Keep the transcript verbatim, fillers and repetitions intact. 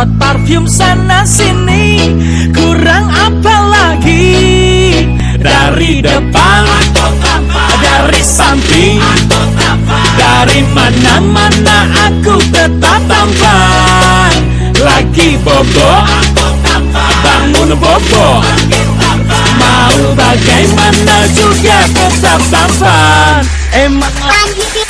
semprot parfum sana sini, kurang apa lagi? Dari depan, dari samping, dari mana-mana aku tetap tampan. Lagi bobo, bangun bobo, mau bagaimana juga tetap tampan. Emang